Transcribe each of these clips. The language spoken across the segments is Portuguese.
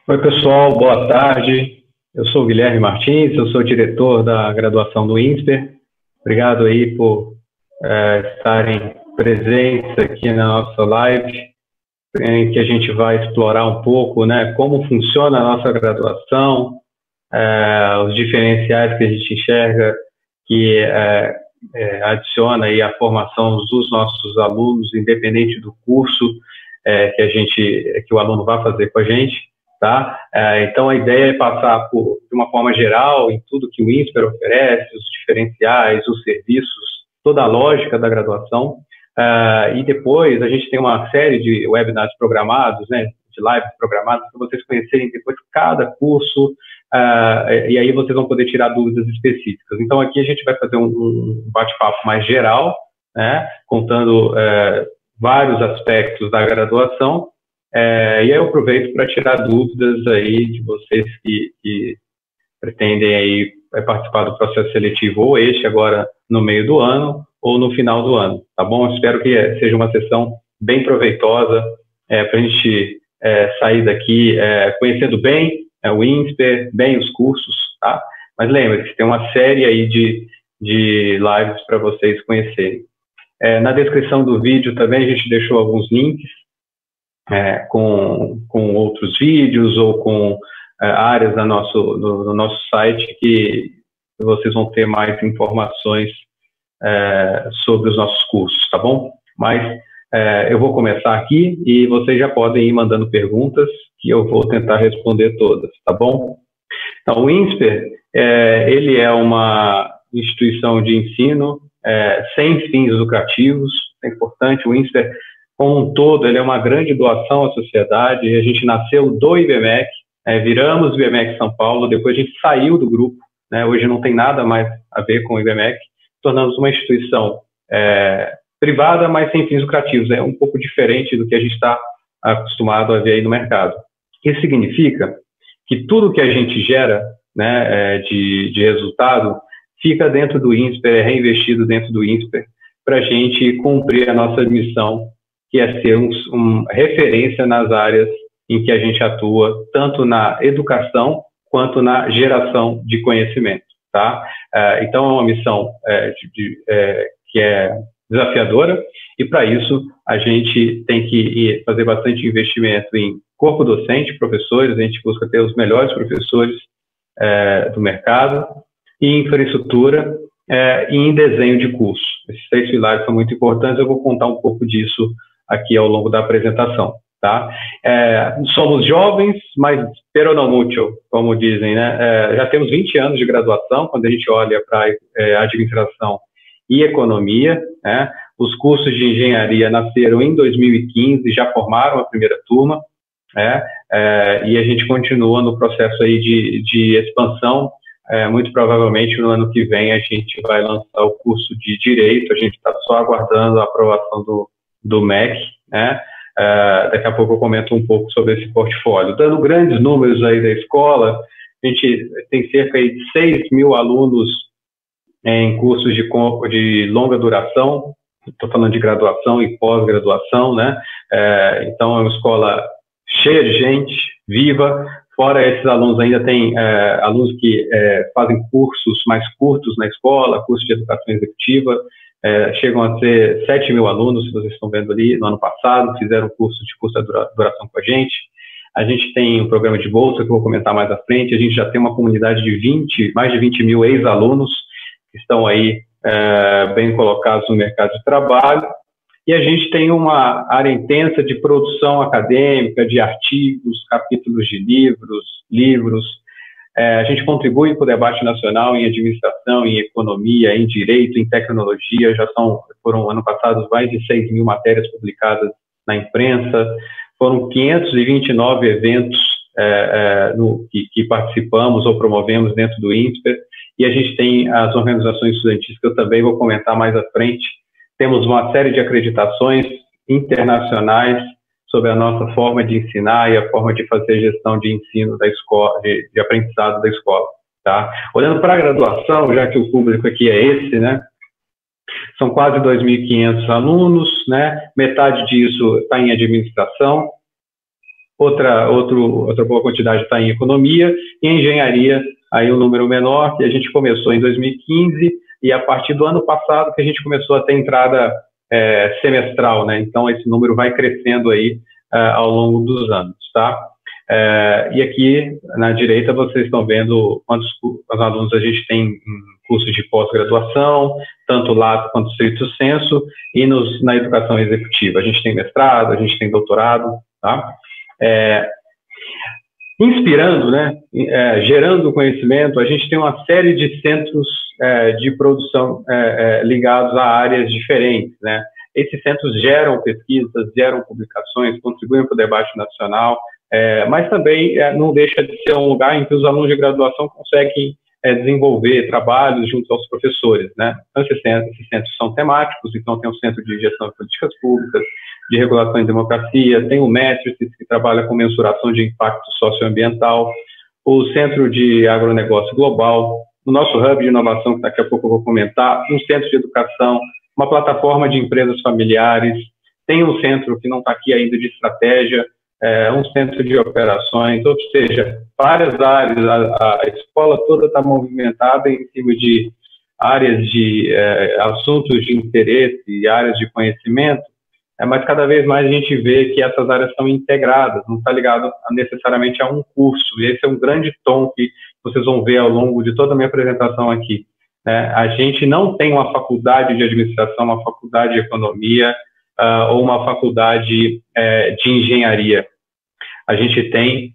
Oi, pessoal, boa tarde. Eu sou o Guilherme Martins, eu sou diretor da graduação do INSPER. Obrigado aí por estarem presentes aqui na nossa live, em que a gente vai explorar um pouco, né, como funciona a nossa graduação, os diferenciais que a gente enxerga que adiciona aí a formação dos nossos alunos, independente do curso que o aluno vai fazer com a gente. Tá? Então, a ideia é passar de uma forma geral em tudo que o INSPER oferece, os diferenciais, os serviços, toda a lógica da graduação. E depois a gente tem uma série de webinars programados, né, de lives programadas, para vocês conhecerem depois cada curso, e aí vocês vão poder tirar dúvidas específicas. Então, aqui a gente vai fazer um bate-papo mais geral, né, contando vários aspectos da graduação. E aí eu aproveito para tirar dúvidas aí de vocês que pretendem aí participar do processo seletivo, ou agora no meio do ano, ou no final do ano, tá bom? Espero que seja uma sessão bem proveitosa para a gente sair daqui conhecendo bem o INSPER, bem os cursos, tá? Mas lembre-se, tem uma série aí de lives para vocês conhecerem. Na descrição do vídeo também a gente deixou alguns links com outros vídeos ou com áreas no nosso site que vocês vão ter mais informações sobre os nossos cursos, tá bom? Mas eu vou começar aqui e vocês já podem ir mandando perguntas que eu vou tentar responder todas, tá bom? Então, o INSPER, ele é uma instituição de ensino sem fins lucrativos. É importante, o INSPER como um todo, ele é uma grande doação à sociedade. A gente nasceu do IBMEC, viramos o IBMEC São Paulo, depois a gente saiu do grupo, né? Hoje não tem nada mais a ver com o IBMEC, tornamos uma instituição privada, mas sem fins lucrativos. É um pouco diferente do que a gente está acostumado a ver aí no mercado. Isso significa que tudo que a gente gera, né, de resultado fica dentro do INSPER, é reinvestido dentro do INSPER, para a gente cumprir a nossa missão, que é ser uma referência nas áreas em que a gente atua, tanto na educação quanto na geração de conhecimento, tá? Então, é uma missão que é desafiadora, e para isso a gente tem que fazer bastante investimento em corpo docente, professores. A gente busca ter os melhores professores do mercado, e infraestrutura e em desenho de curso. Esses 3 pilares são muito importantes, eu vou contar um pouco disso aqui ao longo da apresentação, tá? Somos jovens, mas pero no mucho, como dizem, né? Já temos 20 anos de graduação, quando a gente olha para administração e economia, né? Os cursos de engenharia nasceram em 2015, já formaram a primeira turma, e a gente continua no processo aí de expansão. Muito provavelmente no ano que vem a gente vai lançar o curso de Direito. A gente está só aguardando a aprovação do MEC, né? Daqui a pouco eu comento um pouco sobre esse portfólio. Dando grandes números aí da escola, a gente tem cerca de 6 mil alunos em cursos de longa duração. Estou falando de graduação e pós-graduação, né? Então é uma escola cheia de gente, viva. Fora esses alunos, ainda tem alunos que fazem cursos mais curtos na escola, curso de educação executiva. Chegam a ser 7 mil alunos, se vocês estão vendo ali, no ano passado, fizeram curso de curta duração com a gente. A gente tem um programa de bolsa, que eu vou comentar mais à frente. A gente já tem uma comunidade de mais de 20 mil ex-alunos que estão aí bem colocados no mercado de trabalho. E a gente tem uma área intensa de produção acadêmica, de artigos, capítulos de livros. A gente contribui para o debate nacional em administração, em economia, em direito, em tecnologia. Foram, ano passado, mais de 6 mil matérias publicadas na imprensa. Foram 529 eventos que participamos ou promovemos dentro do INSPER. E a gente tem as organizações estudantis, que eu também vou comentar mais à frente. Temos uma série de acreditações internacionais sobre a nossa forma de ensinar e a forma de fazer gestão de ensino da escola, de aprendizado da escola, tá? Olhando para a graduação, já que o público aqui é esse, né? São quase 2.500 alunos, né? Metade disso está em administração, Outra boa quantidade está em economia, e em engenharia, aí um número menor, que a gente começou em 2015, e a partir do ano passado que a gente começou a ter entrada semestral, né? Então, esse número vai crescendo aí ao longo dos anos, tá? E aqui, na direita, vocês estão vendo quantos alunos a gente tem em curso de pós-graduação, tanto lato quanto stricto sensu, e na educação executiva. A gente tem mestrado, a gente tem doutorado, tá? Inspirando, né, gerando conhecimento, a gente tem uma série de centros de produção ligados a áreas diferentes, né? Esses centros geram pesquisas, geram publicações, contribuem para o debate nacional, mas também não deixa de ser um lugar em que os alunos de graduação conseguem desenvolver trabalhos junto aos professores, né? Então, esses centros são temáticos, então tem o Centro de Gestão de Políticas Públicas, de Regulação e Democracia, tem o Matrices, que trabalha com mensuração de impacto socioambiental, o Centro de Agronegócio Global, o nosso Hub de Inovação, que daqui a pouco eu vou comentar, um Centro de Educação, uma plataforma de empresas familiares, tem um centro que não está aqui ainda de estratégia, um centro de operações, ou seja, várias áreas, a escola toda está movimentada em cima de áreas de assuntos de interesse e áreas de conhecimento, mas cada vez mais a gente vê que essas áreas são integradas, não está ligado necessariamente a um curso, e esse é um grande tom que vocês vão ver ao longo de toda a minha apresentação aqui. A gente não tem uma faculdade de administração, uma faculdade de economia, ou uma faculdade de engenharia. A gente tem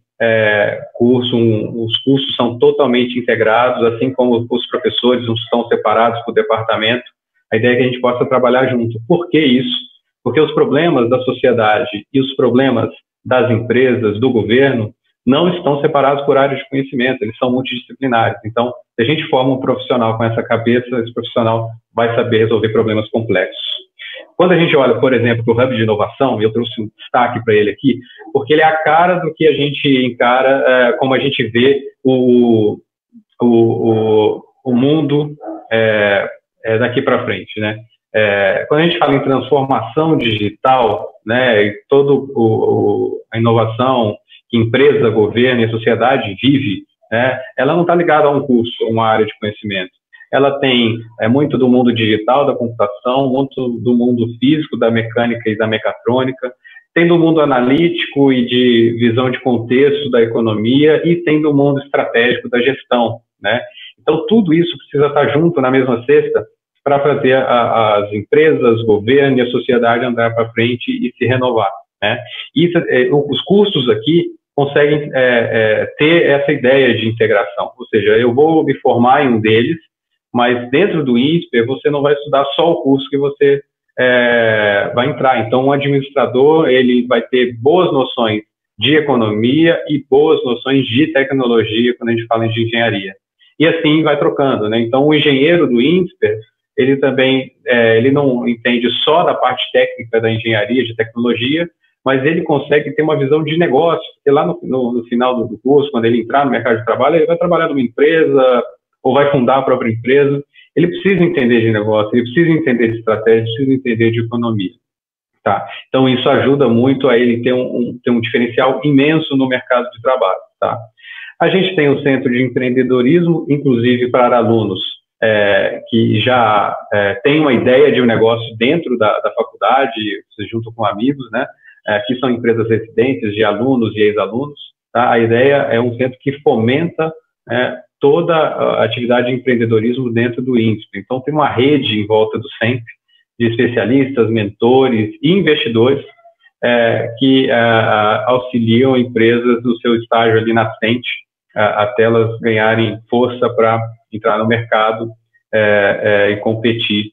os cursos são totalmente integrados, assim como os professores não estão separados por departamento. A ideia é que a gente possa trabalhar junto. Por que isso? Porque os problemas da sociedade e os problemas das empresas, do governo, não estão separados por áreas de conhecimento, eles são multidisciplinares. Então, se a gente forma um profissional com essa cabeça, esse profissional vai saber resolver problemas complexos. Quando a gente olha, por exemplo, para o Hub de Inovação, e eu trouxe um destaque para ele aqui, porque ele é a cara do que a gente encara, como a gente vê o mundo daqui para frente, né? Quando a gente fala em transformação digital, né, e toda a inovação que empresa, governo e a sociedade vive, né, ela não está ligada a um curso, a uma área de conhecimento. Ela tem muito do mundo digital, da computação, muito do mundo físico, da mecânica e da mecatrônica, tem do mundo analítico e de visão de contexto da economia e tem do mundo estratégico da gestão, né? Então, tudo isso precisa estar junto na mesma cesta para fazer as empresas, o governo e a sociedade andar para frente e se renovar, né? Isso, os cursos aqui conseguem ter essa ideia de integração, ou seja, eu vou me formar em um deles, mas dentro do INSPER você não vai estudar só o curso que você vai entrar. Então, um administrador ele vai ter boas noções de economia e boas noções de tecnologia quando a gente fala de engenharia. E assim vai trocando, né? Então, o engenheiro do INSPER, ele também ele não entende só da parte técnica da engenharia, de tecnologia, mas ele consegue ter uma visão de negócio, porque lá no final do curso, quando ele entrar no mercado de trabalho, ele vai trabalhar numa empresa ou vai fundar a própria empresa. Ele precisa entender de negócio, ele precisa entender de estratégia, precisa entender de economia. Tá? Então, isso ajuda muito a ele ter um diferencial imenso no mercado de trabalho. Tá? A gente tem o Centro de Empreendedorismo, inclusive para alunos que já têm uma ideia de um negócio dentro da faculdade, junto com amigos, né? Que são empresas residentes de alunos e ex-alunos. Tá? A ideia é um centro que fomenta toda a atividade de empreendedorismo dentro do INSPER. Então, tem uma rede em volta do centro de especialistas, mentores e investidores que auxiliam empresas no seu estágio ali nascente, até elas ganharem força para entrar no mercado e competir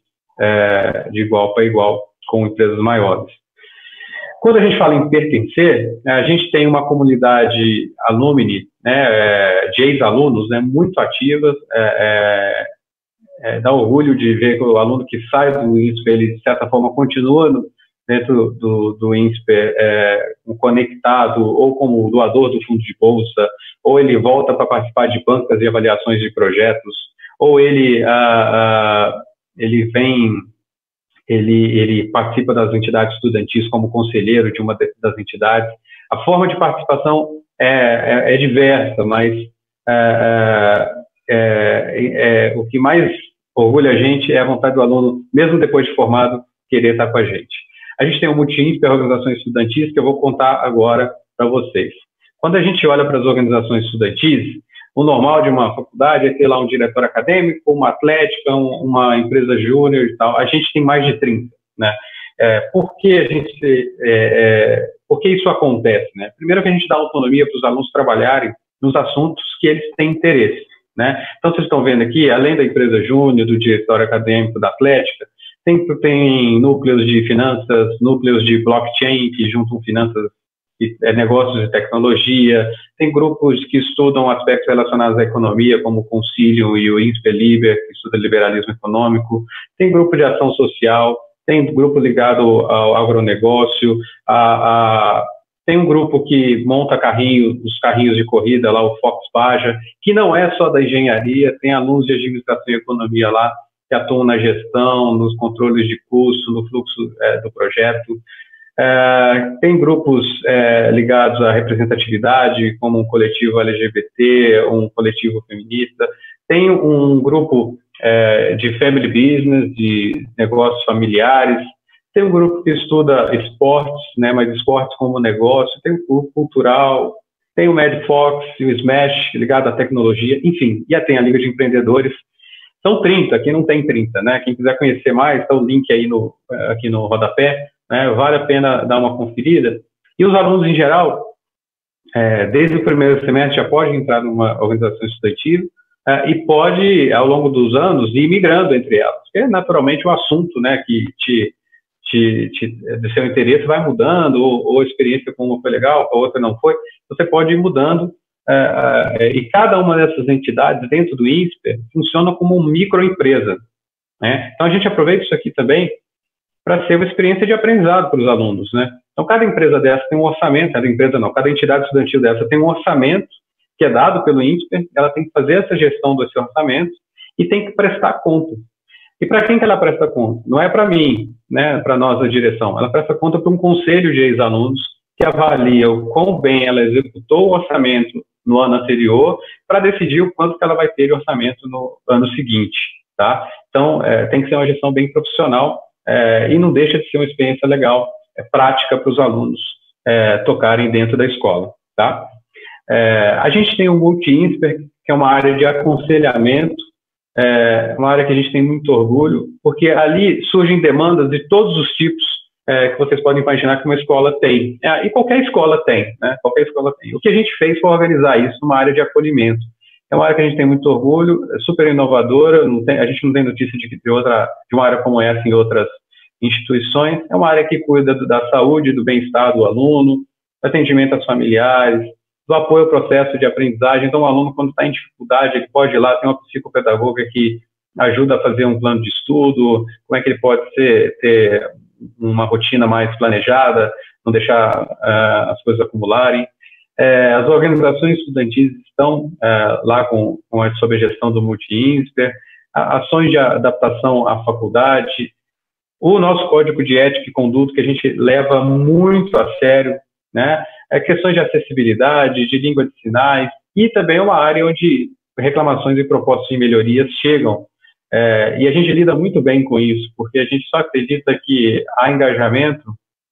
de igual para igual com empresas maiores. Quando a gente fala em pertencer, a gente tem uma comunidade alumni, né, de ex-alunos, né, muito ativas. Dá orgulho de ver que o aluno que sai do INSPER, ele, de certa forma, continua dentro do INSPER conectado, ou como doador do fundo de bolsa, ou ele volta para participar de bancas e avaliações de projetos, ou ele participa das entidades estudantis como conselheiro de uma das entidades. A forma de participação é diversa, mas o que mais orgulha a gente é a vontade do aluno, mesmo depois de formado, querer estar com a gente. A gente tem o Multi-INSPER, organizações estudantis, que eu vou contar agora para vocês. Quando a gente olha para as organizações estudantis, o normal de uma faculdade é ter lá um diretor acadêmico, uma atlética, uma empresa júnior e tal. A gente tem mais de 30, né? Por que isso acontece, né? Primeiro que a gente dá autonomia para os alunos trabalharem nos assuntos que eles têm interesse, né? Então, vocês estão vendo aqui, além da empresa júnior, do diretório acadêmico, da atlética, tem núcleos de finanças, núcleos de blockchain, que juntam finanças e negócios de tecnologia, tem grupos que estudam aspectos relacionados à economia, como o Concilium e o INSPER Liber, que estuda liberalismo econômico, tem grupo de ação social, tem grupo ligado ao agronegócio, tem um grupo que monta os carrinhos de corrida, lá o Fox Baja, que não é só da engenharia, tem alunos de administração e economia lá, que atuam na gestão, nos controles de custo, no fluxo do projeto. Tem grupos ligados à representatividade, como um coletivo LGBT, um coletivo feminista. Tem um grupo de family business, de negócios familiares. Tem um grupo que estuda esportes, né, mas esportes como negócio. Tem o grupo cultural, tem o MedFox e o Smash, ligado à tecnologia. Enfim, e tem a Liga de Empreendedores. São 30, aqui não tem 30, né? Quem quiser conhecer mais, está o link aí aqui no rodapé, né? Vale a pena dar uma conferida. E os alunos, em geral, desde o primeiro semestre, já pode entrar numa organização estudantil e pode, ao longo dos anos, ir migrando entre elas. Porque, naturalmente, o assunto, né, que de seu interesse vai mudando, ou a experiência com uma foi legal, a outra não foi, você pode ir mudando. E cada uma dessas entidades dentro do INSPER funciona como uma microempresa, né? Então a gente aproveita isso aqui também para ser uma experiência de aprendizado para os alunos, né? Então cada empresa dessa tem um orçamento, cada entidade estudantil dessa tem um orçamento que é dado pelo INSPER, ela tem que fazer essa gestão desse orçamento e tem que prestar conta. E para quem que ela presta conta? Não é para mim, né? Para nós da direção, ela presta conta para um conselho de ex-alunos que avalia o quão bem ela executou o orçamento no ano anterior, para decidir o quanto que ela vai ter de orçamento no ano seguinte, tá? Então, tem que ser uma gestão bem profissional e não deixa de ser uma experiência legal, prática para os alunos tocarem dentro da escola, tá? A gente tem o Multi-INSPER, que é uma área de aconselhamento, uma área que a gente tem muito orgulho, porque ali surgem demandas de todos os tipos que vocês podem imaginar que uma escola tem. E qualquer escola tem, né? Qualquer escola tem. O que a gente fez foi organizar isso numa área de acolhimento. É uma área que a gente tem muito orgulho, é super inovadora, a gente não tem notícia de uma área como essa em outras instituições. É uma área que cuida da saúde, do bem-estar do aluno, do atendimento aos familiares, do apoio ao processo de aprendizagem. Então, o aluno, quando está em dificuldade, ele pode ir lá, tem uma psicopedagoga que ajuda a fazer um plano de estudo, como é que ele pode ter uma rotina mais planejada, não deixar as coisas acumularem. As organizações estudantis estão lá sob a gestão do Multi-INSPER, ações de adaptação à faculdade, o nosso código de ética e conduta, que a gente leva muito a sério, né? Questões de acessibilidade, de língua de sinais, e também uma área onde reclamações e propostas de melhorias chegam. E a gente lida muito bem com isso, porque a gente só acredita que há engajamento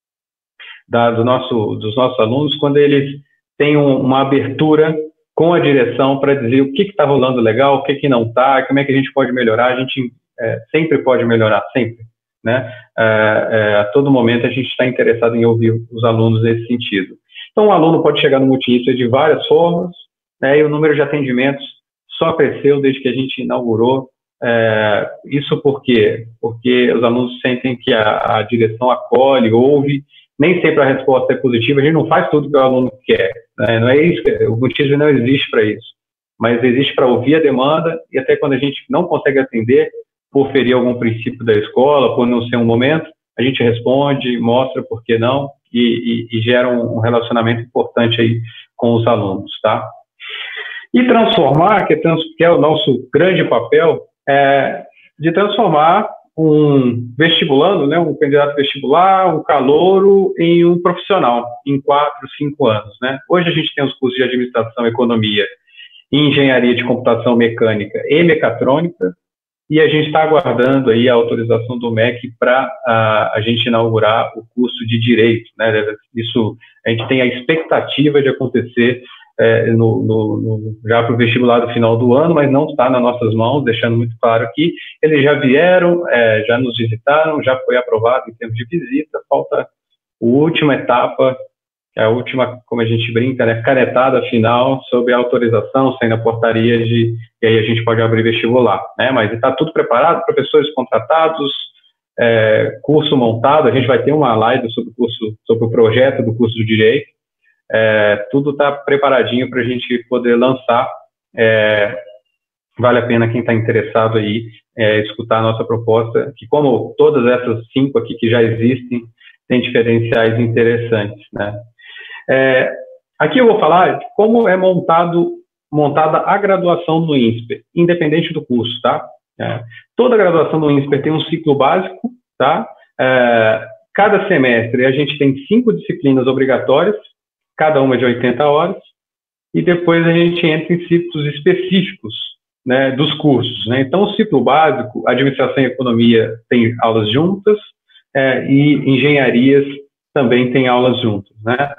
dos nossos alunos quando eles têm uma abertura com a direção para dizer o que está rolando legal, o que não está, como é que a gente pode melhorar. A gente sempre pode melhorar, sempre, né? A todo momento a gente está interessado em ouvir os alunos nesse sentido. Então, o aluno pode chegar no Multi-INSPER de várias formas, né? E o número de atendimentos só cresceu desde que a gente inaugurou. Isso por quê? Porque os alunos sentem que a direção acolhe, ouve. Nem sempre a resposta é positiva, a gente não faz tudo que o aluno quer, né? Não é isso, o Multi-INSPER não existe para isso, mas existe para ouvir a demanda, e até quando a gente não consegue atender, por ferir algum princípio da escola, por não ser um momento, a gente responde, mostra por que não, e gera um relacionamento importante aí com os alunos, tá? E transformar, que é o nosso grande papel, de transformar um vestibulando, né, um candidato vestibular, um calouro e um profissional em 4, 5 anos, né? Hoje a gente tem os cursos de administração, economia, engenharia de computação mecânica e mecatrônica, e a gente está aguardando aí a autorização do MEC para a gente inaugurar o curso de Direito, né? Isso a gente tem a expectativa de acontecer já para o vestibular do final do ano, mas não está nas nossas mãos, deixando muito claro aqui. Eles já vieram, já nos visitaram, já foi aprovado em termos de visita, falta a última etapa, a última, como a gente brinca, né, canetada final sobre a autorização, saindo a portaria e aí a gente pode abrir vestibular, né? Mas está tudo preparado, professores contratados, curso montado, a gente vai ter uma live sobre o projeto do curso de Direito, tudo está preparadinho para a gente poder lançar. Vale a pena quem está interessado aí escutar a nossa proposta, que como todas essas 5 aqui que já existem, tem diferenciais interessantes, né? Aqui eu vou falar de como é montada a graduação no INSPER, independente do curso, tá? Toda graduação no INSPER tem um ciclo básico, tá? Cada semestre a gente tem 5 disciplinas obrigatórias, cada uma de 80 horas, e depois a gente entra em ciclos específicos, né, dos cursos, né? Então, o ciclo básico, administração e economia tem aulas juntas, e engenharias também tem aulas juntas, né?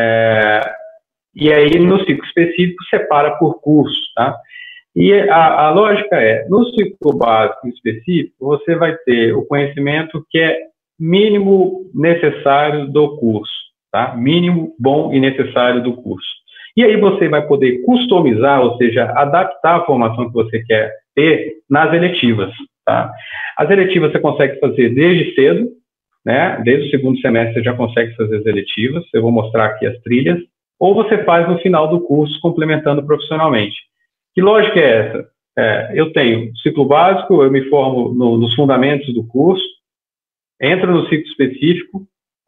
E aí, no ciclo específico, separa por curso, tá? E a lógica no ciclo básico específico, você vai ter o conhecimento que é mínimo necessário do curso, tá? Mínimo, bom e necessário do curso. E aí você vai poder customizar, ou seja, adaptar a formação que você quer ter nas eletivas, tá? As eletivas você consegue fazer desde cedo, né? Desde o segundo semestre você já consegue fazer as eletivas, eu vou mostrar aqui as trilhas, ou você faz no final do curso, complementando profissionalmente. Que lógica é essa? Eu tenho ciclo básico, eu me formo nos fundamentos do curso, entro no ciclo específico,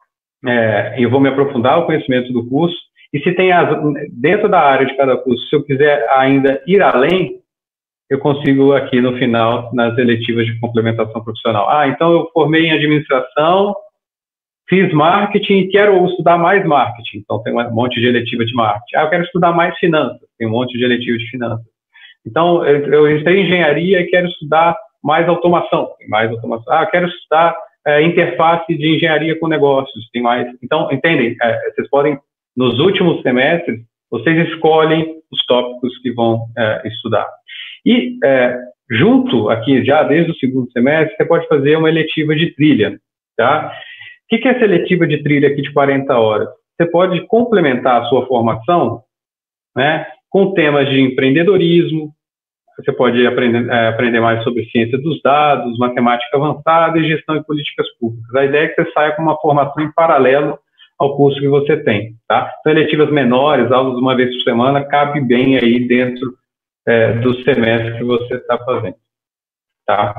eu vou me aprofundar o conhecimento do curso, e se tem dentro da área de cada curso, se eu quiser ainda ir além, eu consigo aqui no final, nas eletivas de complementação profissional. Então eu formei em administração, fiz marketing e quero estudar mais marketing. Então tem um monte de eletiva de marketing. Eu quero estudar mais finanças, tem um monte de eletiva de finanças. Então eu entrei em engenharia e quero estudar mais automação, tem mais automação. Eu quero estudar interface de engenharia com negócios, tem mais. Então, entendem? Vocês podem, nos últimos semestres, vocês escolhem os tópicos que vão estudar. E, junto aqui, já desde o segundo semestre, você pode fazer uma eletiva de trilha, tá? O que é essa eletiva de trilha aqui de 40 horas? Você pode complementar a sua formação, né, com temas de empreendedorismo, você pode aprender mais sobre ciência dos dados, matemática avançada e gestão e políticas públicas. A ideia é que você saia com uma formação em paralelo ao curso que você tem, tá? Então, eletivas menores, aulas uma vez por semana, cabe bem aí dentro do semestre que você está fazendo, tá?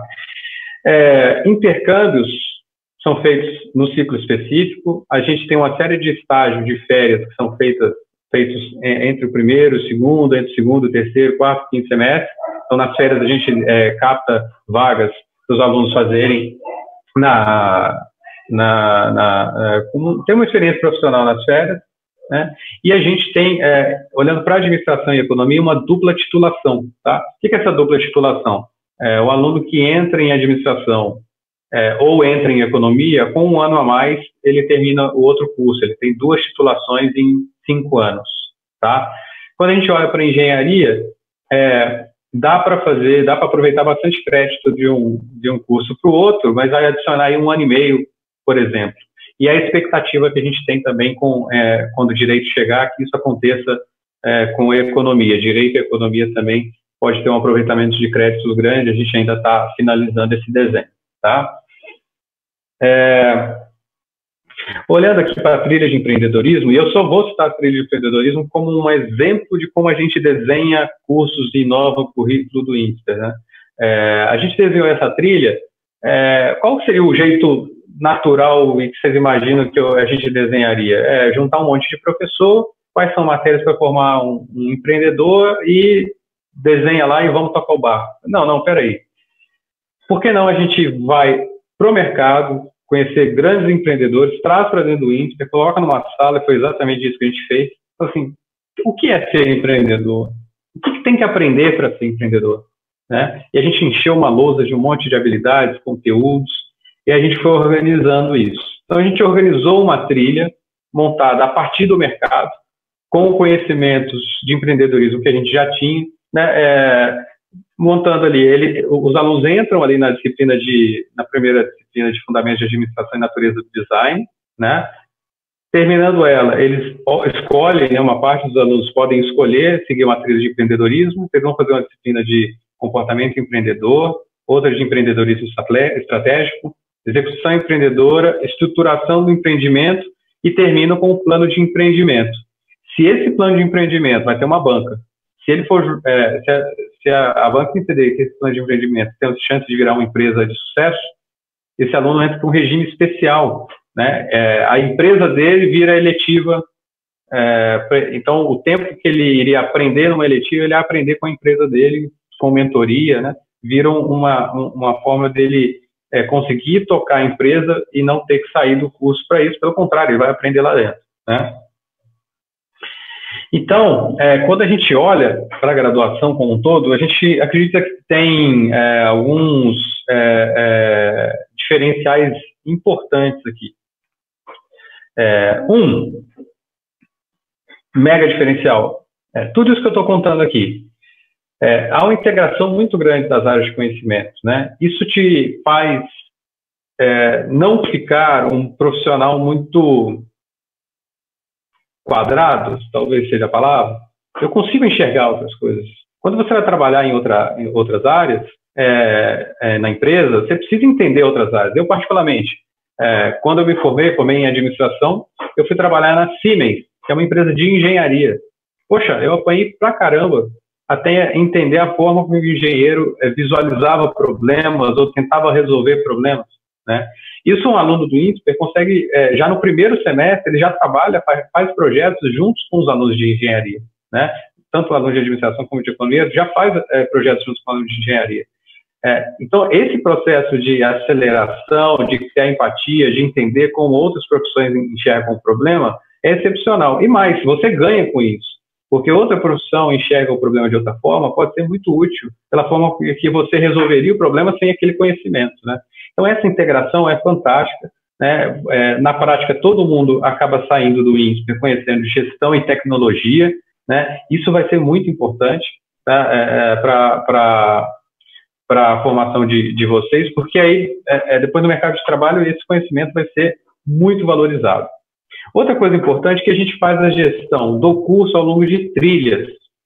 Intercâmbios são feitos no ciclo específico. A gente tem uma série de estágios de férias que são feitos entre o primeiro, o segundo, entre o segundo, o terceiro, quarto, quinto semestre. Então, nas férias, a gente capta vagas para os alunos fazerem ter uma experiência profissional nas férias, né? E a gente tem, olhando para a administração e economia, uma dupla titulação, tá? O que é essa dupla titulação? O aluno que entra em administração ou entra em economia, com um ano a mais, ele termina o outro curso, ele tem 2 titulações em 5 anos, tá? Quando a gente olha para engenharia, dá para aproveitar bastante crédito de um curso para o outro, mas vai adicionar aí 1 ano e meio, por exemplo. E a expectativa que a gente tem também quando o direito chegar, que isso aconteça com a economia. Direito e economia também pode ter um aproveitamento de créditos grande, a gente ainda está finalizando esse desenho, tá? Olhando aqui para a trilha de empreendedorismo, e eu só vou citar a trilha de empreendedorismo como um exemplo de como a gente desenha cursos e inova o currículo do INSPER, né? A gente desenhou essa trilha, qual seria o jeito natural e que vocês imaginam que a gente desenharia? Juntar um monte de professor, quais são matérias para formar um empreendedor e desenha lá e vamos tocar o barco. Não, peraí. Por que não a gente vai para o mercado, conhecer grandes empreendedores, traz para dentro do INSPER, coloca numa sala, e foi exatamente isso que a gente fez. Então, assim, o que é ser empreendedor? O que tem que aprender para ser empreendedor? Né? E a gente encheu uma lousa de um monte de habilidades, conteúdos, e a gente foi organizando isso. Então, a gente organizou uma trilha montada a partir do mercado, com conhecimentos de empreendedorismo que a gente já tinha, né? Montando ali, os alunos entram ali na primeira disciplina de Fundamentos de Administração e Natureza do Design, né? Terminando ela, eles escolhem, né, uma parte dos alunos podem escolher seguir uma trilha de empreendedorismo, eles vão fazer uma disciplina de comportamento empreendedor, outra de empreendedorismo estratégico, execução empreendedora, estruturação do empreendimento e terminam com o plano de empreendimento. Se esse plano de empreendimento vai ter uma banca, se ele for, se a banca entender que esse plano de empreendimento tem chance de virar uma empresa de sucesso, esse aluno entra com um regime especial, né? A empresa dele vira eletiva, então o tempo que ele iria aprender numa eletiva, ele ia aprender com a empresa dele, com mentoria, né? Vira uma forma dele conseguir tocar a empresa e não ter que sair do curso para isso, pelo contrário, ele vai aprender lá dentro, né? Então, quando a gente olha para a graduação como um todo, a gente acredita que tem alguns diferenciais importantes aqui. Um mega diferencial, tudo isso que eu estou contando aqui, há uma integração muito grande das áreas de conhecimento, né? Isso te faz não ficar um profissional muito quadrados, talvez seja a palavra. Eu consigo enxergar outras coisas. Quando você vai trabalhar em outras áreas, na empresa, você precisa entender outras áreas. Eu, particularmente, quando eu me formei em administração, eu fui trabalhar na Siemens, que é uma empresa de engenharia. Poxa, eu apanhei pra caramba até entender a forma como o engenheiro visualizava problemas ou tentava resolver problemas, né? Isso um aluno do INSPER consegue, já no primeiro semestre, ele já trabalha, faz projetos juntos com os alunos de engenharia, né? Tanto o aluno de administração como de economia já faz projetos juntos com o aluno de engenharia. Então, esse processo de aceleração, de criar empatia, de entender como outras profissões enxergam o problema, é excepcional. E mais, você ganha com isso, porque outra profissão enxerga o problema de outra forma, pode ser muito útil pela forma que você resolveria o problema sem aquele conhecimento, né? Então, essa integração é fantástica, né? Na prática, todo mundo acaba saindo do INSPER conhecendo gestão e tecnologia, né? Isso vai ser muito importante, tá? Para a formação de vocês, porque aí, depois no mercado de trabalho, esse conhecimento vai ser muito valorizado. Outra coisa importante é que a gente faz a gestão do curso ao longo de trilhas,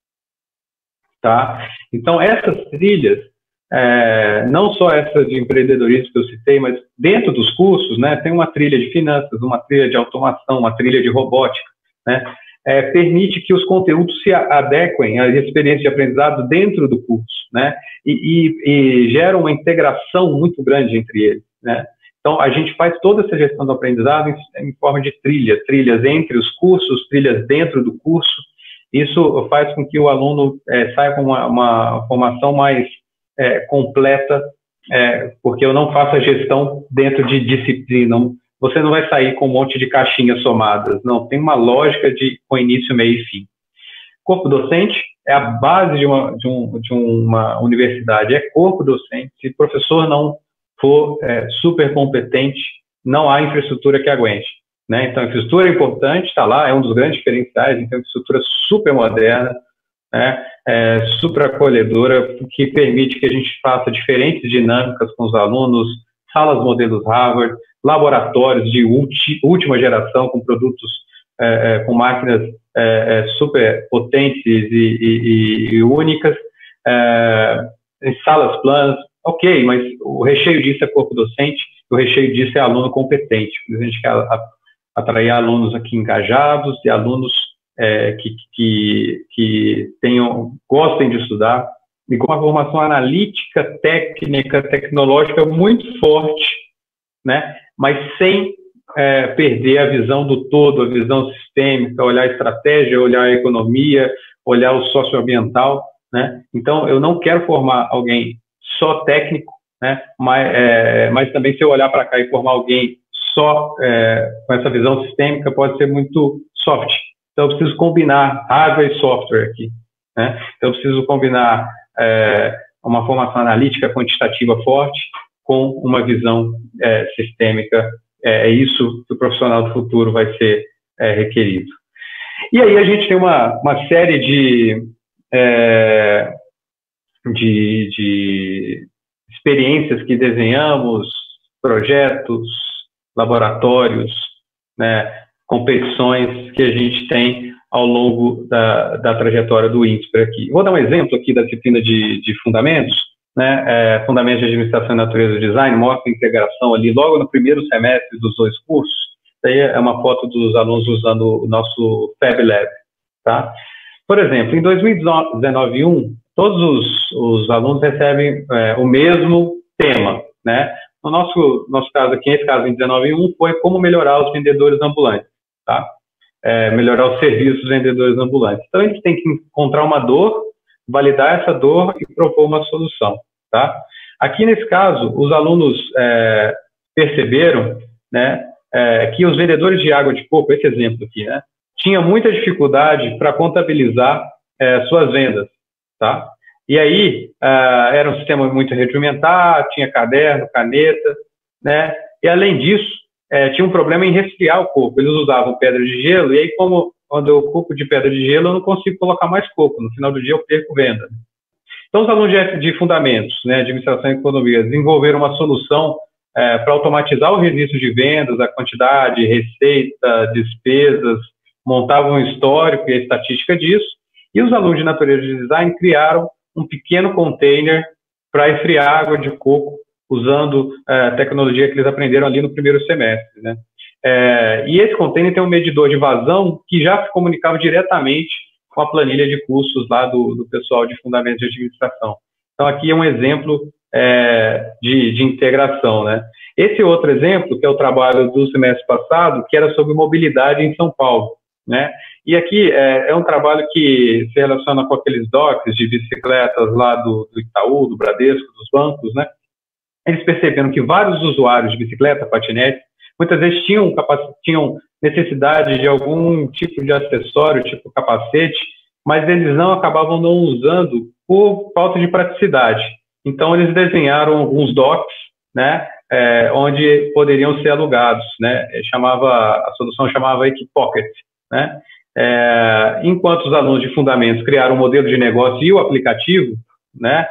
tá? Então, essas trilhas, não só essa de empreendedorismo que eu citei, mas dentro dos cursos, né, tem uma trilha de finanças, uma trilha de automação, uma trilha de robótica, né? Permite que os conteúdos se adequem à experiência de aprendizado dentro do curso, né? E gera uma integração muito grande entre eles, né? Então, a gente faz toda essa gestão do aprendizado em forma de trilhas entre os cursos, trilhas dentro do curso. Isso faz com que o aluno saia com uma formação mais completa, porque eu não faço a gestão dentro de disciplina. Você não vai sair com um monte de caixinhas somadas, não. Tem uma lógica com início, meio e fim. Corpo docente é a base de uma universidade, corpo docente. Se o professor não for super competente, não há infraestrutura que aguente, né? Então, a infraestrutura é importante, está lá, é um dos grandes diferenciais, então, infraestrutura super moderna, né? Super acolhedora, que permite que a gente faça diferentes dinâmicas com os alunos, salas modelos Harvard, laboratórios de última geração com produtos, com máquinas super potentes e únicas, em salas planas. Ok, mas o recheio disso é corpo docente, o recheio disso é aluno competente. A gente quer atrair alunos aqui engajados e alunos que gostem de estudar e com uma formação analítica, técnica, tecnológica muito forte, né? Mas sem perder a visão do todo, a visão sistêmica, olhar a estratégia, olhar a economia, olhar o socioambiental, né? Então, eu não quero formar alguém só técnico, né? Mas também, se eu olhar para cá e formar alguém só com essa visão sistêmica, pode ser muito soft. Então, eu preciso combinar hardware e software aqui, né? Então, eu preciso combinar uma formação analítica quantitativa forte com uma visão sistêmica. É isso que o profissional do futuro vai ser requerido. E aí a gente tem uma série de experiências que desenhamos, projetos, laboratórios, né, competições que a gente tem ao longo da trajetória do INSPER aqui. Vou dar um exemplo aqui da disciplina de fundamentos, né, fundamentos de administração e natureza do design, mostra a integração ali logo no primeiro semestre dos dois cursos. Daí é uma foto dos alunos usando o nosso Fab Lab, tá? Por exemplo, em 2019-1, todos os alunos recebem o mesmo tema, né? No nosso caso aqui, nesse caso, em 19-1, foi como melhorar os vendedores ambulantes, tá? Melhorar os serviços dos vendedores ambulantes. Então, eles têm que encontrar uma dor, validar essa dor e propor uma solução, tá? Aqui, nesse caso, os alunos perceberam, né, que os vendedores de água de coco, esse exemplo aqui, né, tinha muita dificuldade para contabilizar suas vendas, tá? E aí, era um sistema muito rudimentar, tinha caderno, caneta, né? E além disso, tinha um problema em resfriar o coco. Eles usavam pedra de gelo, e aí, quando eu coco de pedra de gelo, eu não consigo colocar mais coco. No final do dia, eu perco venda. Então, os alunos de fundamentos, né, administração e economia, desenvolveram uma solução para automatizar o registro de vendas, a quantidade, receita, despesas, montavam um histórico e a estatística disso, e os alunos de natureza de design criaram um pequeno container para esfriar água de coco, usando a tecnologia que eles aprenderam ali no primeiro semestre, né? E esse container tem um medidor de vazão que já se comunicava diretamente com a planilha de cursos lá do pessoal de fundamentos de administração. Então, aqui é um exemplo de integração, né? Esse outro exemplo, que é o trabalho do semestre passado, que era sobre mobilidade em São Paulo, né? E aqui é um trabalho que se relaciona com aqueles docks de bicicletas lá do Itaú, do Bradesco, dos bancos, né? Eles perceberam que vários usuários de bicicleta, patinete, muitas vezes tinham necessidade de algum tipo de acessório, tipo capacete, mas eles acabavam não usando por falta de praticidade. Então, eles desenharam alguns docks, né, onde poderiam ser alugados, né? A solução chamava Equipocket, né? Enquanto os alunos de fundamentos criaram o modelo de negócio e o aplicativo, né,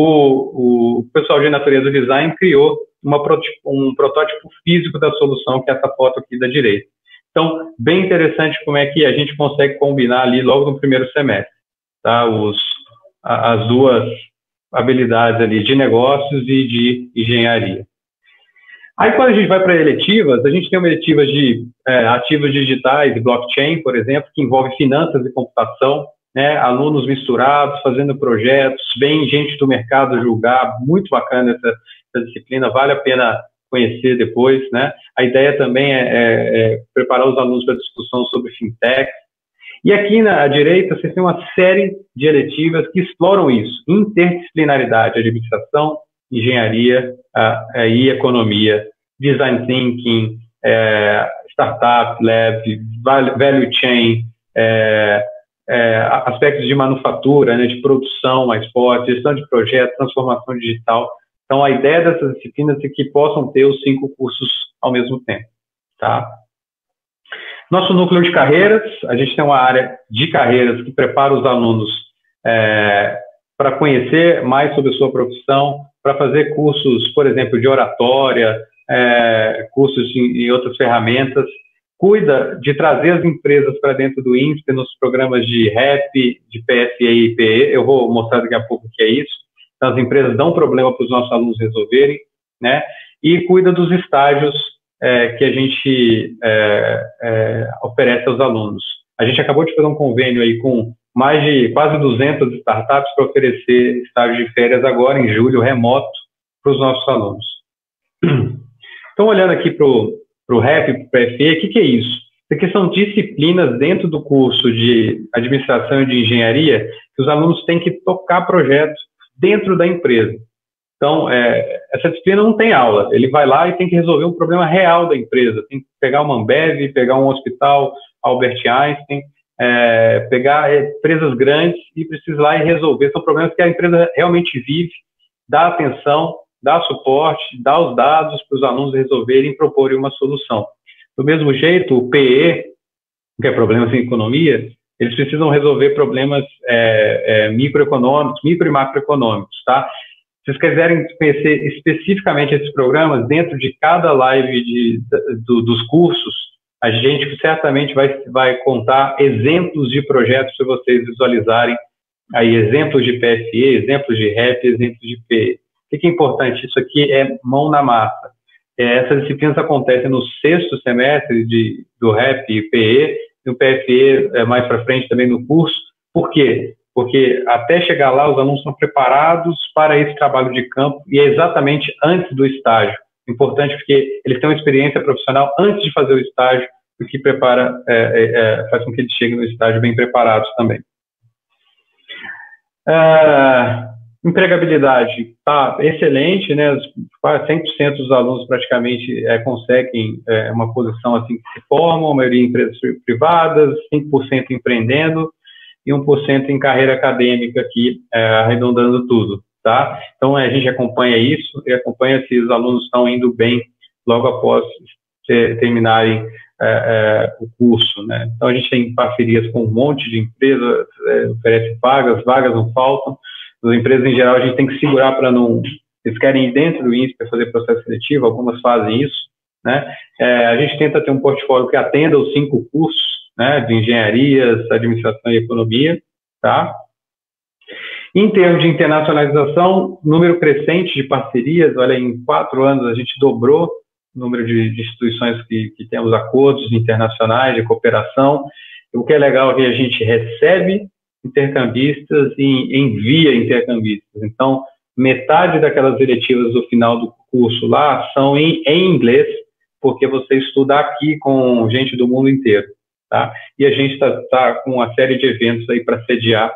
o pessoal de natureza do design criou um protótipo físico da solução, que é essa foto aqui da direita. Então, bem interessante como é que a gente consegue combinar ali logo no primeiro semestre, tá? As duas habilidades ali de negócios e de engenharia. Aí, quando a gente vai para eletivas, a gente tem uma eletiva de ativos digitais e blockchain, por exemplo, que envolve finanças e computação, né? Alunos misturados, fazendo projetos, bem gente do mercado julgar, muito bacana essa disciplina, vale a pena conhecer depois, né? A ideia também é preparar os alunos para discussão sobre fintech. E aqui na direita, vocês têm uma série de eletivas que exploram isso, interdisciplinaridade, administração, engenharia e economia, design thinking, startup, lab, value chain, aspectos de manufatura, né, de produção mais forte, gestão de projetos, transformação digital. Então, a ideia dessas disciplinas é que possam ter os 5 cursos ao mesmo tempo, tá? Nosso núcleo de carreiras, a gente tem uma área de carreiras que prepara os alunos para conhecer mais sobre a sua profissão, para fazer cursos, por exemplo, de oratória, cursos em outras ferramentas, cuida de trazer as empresas para dentro do INSPER nos programas de REP, de PSE e IPE, eu vou mostrar daqui a pouco o que é isso. Então, as empresas dão problema para os nossos alunos resolverem, né? E cuida dos estágios que a gente oferece aos alunos. A gente acabou de fazer um convênio aí com mais de quase 200 startups para oferecer estágio de férias agora, em julho, remoto, para os nossos alunos. Então, olhando aqui para o REP, para o PFE, o que é isso? Isso aqui são disciplinas dentro do curso de administração e de engenharia que os alunos têm que tocar projetos dentro da empresa. Então, essa disciplina não tem aula. Ele vai lá e tem que resolver um problema real da empresa. Tem que pegar uma Ambev, pegar um hospital Albert Einstein, pegar empresas grandes e precisa ir lá e resolver. São problemas que a empresa realmente vive, dá atenção, dá suporte, dá os dados para os alunos resolverem e proporem uma solução. Do mesmo jeito, o PE, que é problemas em economia, eles precisam resolver problemas microeconômicos, micro e macroeconômicos, tá? Se vocês quiserem conhecer especificamente esses programas, dentro de cada live dos cursos, a gente certamente vai contar exemplos de projetos para vocês visualizarem aí, exemplos de PFE, exemplos de REP, exemplos de PE. O que é importante? Isso aqui é mão na massa. Essas disciplinas acontecem no 6º semestre do REP e PE, e o PFE mais para frente também no curso. Por quê? Porque até chegar lá, os alunos estão preparados para esse trabalho de campo, e é exatamente antes do estágio. Importante porque eles têm uma experiência profissional antes de fazer o estágio, o que prepara, faz com que eles cheguem no estágio bem preparados também. Empregabilidade está excelente, né? 100% dos alunos praticamente conseguem uma posição assim que se formam, a maioria em empresas privadas, 5% empreendendo e 1% em carreira acadêmica aqui, arredondando tudo, tá? Então, a gente acompanha isso e acompanha se os alunos estão indo bem logo após terminarem o curso, né? Então, a gente tem parcerias com um monte de empresas, oferece vagas não faltam. As empresas, em geral, a gente tem que segurar para não... Eles querem ir dentro do INSPE para fazer processo seletivo, algumas fazem isso, né? A gente tenta ter um portfólio que atenda os 5 cursos, né, de engenharias, administração e economia, tá? Em termos de internacionalização, número crescente de parcerias, olha, em 4 anos a gente dobrou o número de instituições que temos acordos internacionais de cooperação. O que é legal é que a gente recebe intercambistas e envia intercambistas. Então, metade daquelas eletivas do final do curso lá são em inglês, porque você estuda aqui com gente do mundo inteiro, tá? E a gente tá com uma série de eventos aí para sediar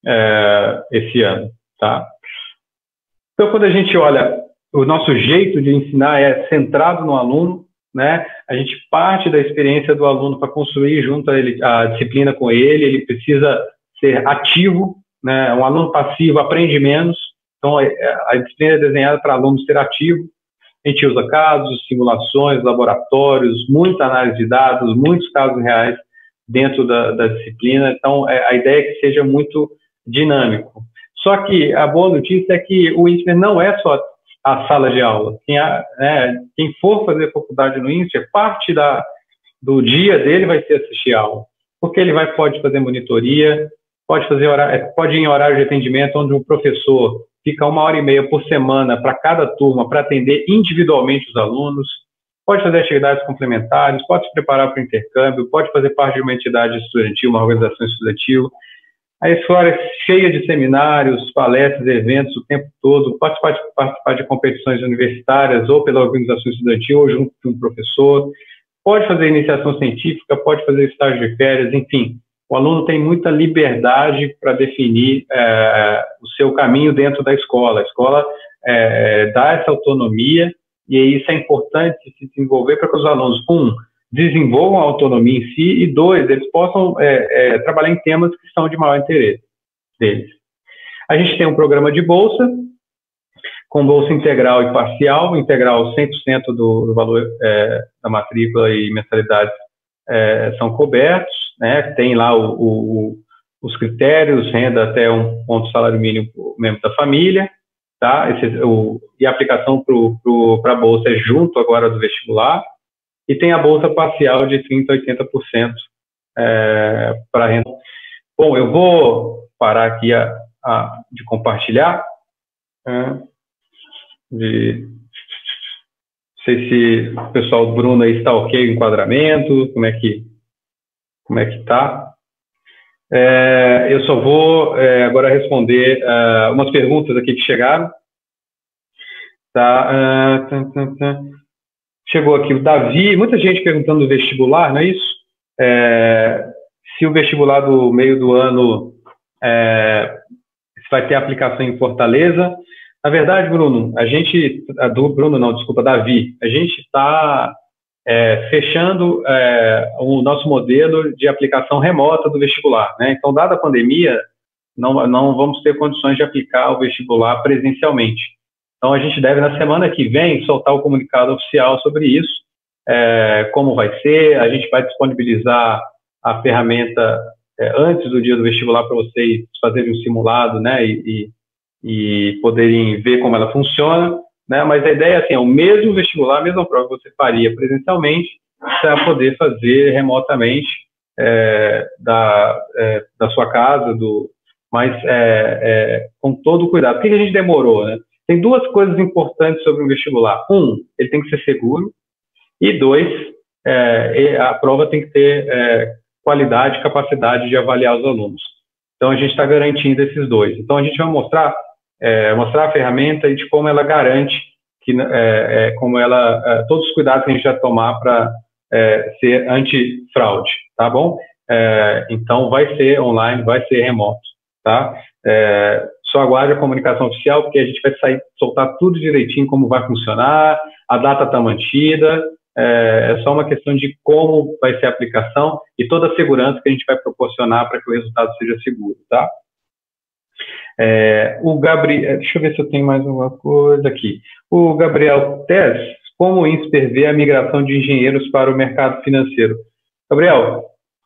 esse ano, tá? Então, quando a gente olha, o nosso jeito de ensinar é centrado no aluno, né? A gente parte da experiência do aluno para construir junto a ele a disciplina com ele precisa ser ativo, né? Um aluno passivo aprende menos, então a disciplina é desenhada para aluno ser ativo. A gente usa casos, simulações, laboratórios, muita análise de dados, muitos casos reais dentro da disciplina, então a ideia é que seja muito dinâmico. Só que a boa notícia é que o INSPER não é só a sala de aula. Quem for fazer faculdade no INSPER, parte do dia dele vai ser assistir a aula, porque ele pode fazer monitoria, pode ir em horário de atendimento, onde o professor fica 1h30 por semana para cada turma, para atender individualmente os alunos, pode fazer atividades complementares, pode se preparar para o intercâmbio, pode fazer parte de uma entidade estudantil, uma organização estudantil. A escola é cheia de seminários, palestras, eventos o tempo todo, participar de competições universitárias ou pela organização estudantil ou junto com um professor, pode fazer iniciação científica, pode fazer estágio de férias, enfim. O aluno tem muita liberdade para definir o seu caminho dentro da escola. A escola dá essa autonomia e isso é importante se desenvolver para que os alunos, desenvolvam a autonomia em si e 2, eles possam trabalhar em temas que são de maior interesse deles. A gente tem um programa de bolsa, com bolsa integral e parcial, integral 100% do valor da matrícula e mensalidades são cobertos, né? Tem lá os critérios, renda até um ponto salário mínimo por membro da família, tá? E a aplicação para a bolsa é junto agora do vestibular, e tem a bolsa parcial de 30% a 80% para renda. Bom, eu vou parar aqui de compartilhar, não sei se o pessoal do Bruno aí está ok o enquadramento, como é que está. Eu só vou agora responder umas perguntas aqui que chegaram. Tá? Chegou aqui o Davi, muita gente perguntando do vestibular, não é isso? Se o vestibular do meio do ano vai ter aplicação em Fortaleza. Na verdade, Bruno, Bruno não, desculpa, Davi, a gente está fechando o nosso modelo de aplicação remota do vestibular, né? Então, dada a pandemia, não vamos ter condições de aplicar o vestibular presencialmente. Então, a gente deve, na semana que vem, soltar o comunicado oficial sobre isso, como vai ser, a gente vai disponibilizar a ferramenta antes do dia do vestibular para vocês fazerem um simulado, né, e poderem ver como ela funciona, né, mas a ideia é o mesmo vestibular, a mesma prova que você faria presencialmente, você vai poder fazer remotamente da sua casa, mas com todo o cuidado. Por que a gente demorou, né? Tem duas coisas importantes sobre o vestibular. Ele tem que ser seguro, e 2, a prova tem que ter qualidade e capacidade de avaliar os alunos. Então, a gente está garantindo esses 2. Então, a gente vai mostrar a ferramenta e de como ela garante, todos os cuidados que a gente vai tomar para ser antifraude, tá bom? Então, vai ser online, vai ser remoto, tá? Só aguarde a comunicação oficial, porque a gente vai soltar tudo direitinho, como vai funcionar, a data está mantida, é só uma questão de como vai ser a aplicação e toda a segurança que a gente vai proporcionar para que o resultado seja seguro, tá? O Gabriel, deixa eu ver se eu tenho mais alguma coisa aqui. O Gabriel Tess, como o INSPER vê a migração de engenheiros para o mercado financeiro? Gabriel,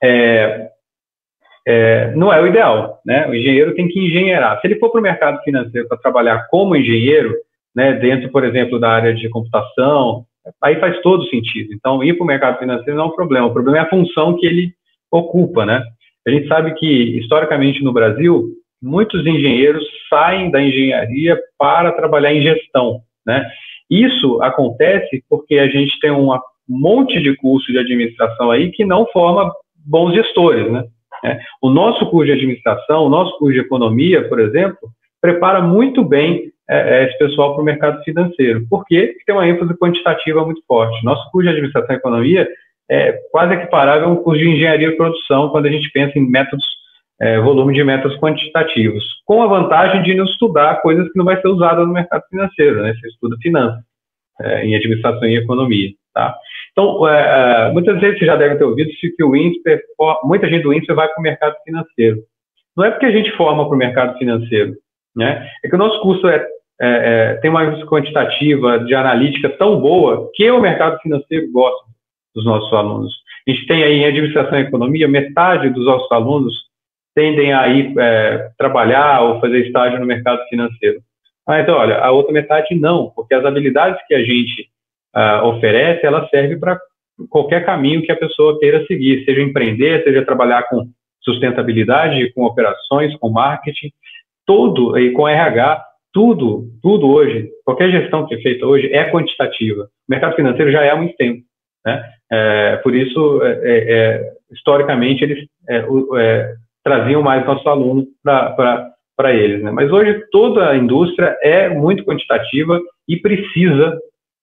não é o ideal, né? O engenheiro tem que engenheirar. Se ele for para o mercado financeiro para trabalhar como engenheiro, né, dentro, por exemplo, da área de computação, aí faz todo sentido. Então, ir para o mercado financeiro não é um problema. O problema é a função que ele ocupa, né? A gente sabe que, historicamente, no Brasil, muitos engenheiros saem da engenharia para trabalhar em gestão, né? Isso acontece porque a gente tem um monte de curso de administração aí que não forma bons gestores, né? O nosso curso de administração, o nosso curso de economia, por exemplo, prepara muito bem esse pessoal para o mercado financeiro. Por quê? Porque tem uma ênfase quantitativa muito forte. Nosso curso de administração e economia é quase equiparável a um curso de engenharia e produção quando a gente pensa em métodos, volume de métodos quantitativos, com a vantagem de não estudar coisas que não vai ser usada no mercado financeiro, né? Você estuda finanças, em administração e economia, tá? Então, muitas vezes você já deve ter ouvido que o INSPER, muita gente do INSPER vai para o mercado financeiro. Não é porque a gente forma para o mercado financeiro, né? É que o nosso curso tem uma quantitativa de analítica tão boa que o mercado financeiro gosta dos nossos alunos. A gente tem aí em administração e economia, metade dos nossos alunos tendem a ir trabalhar ou fazer estágio no mercado financeiro. Então, olha, a outra metade não, porque as habilidades que a gente oferece, ela serve para qualquer caminho que a pessoa queira seguir, seja empreender, seja trabalhar com sustentabilidade, com operações, com marketing, tudo, e com RH, tudo hoje, qualquer gestão que é feita hoje é quantitativa. O mercado financeiro já é há muito tempo, né? Por isso, historicamente, eles traziam mais nossos alunos para eles, né? Mas hoje toda a indústria é muito quantitativa e precisa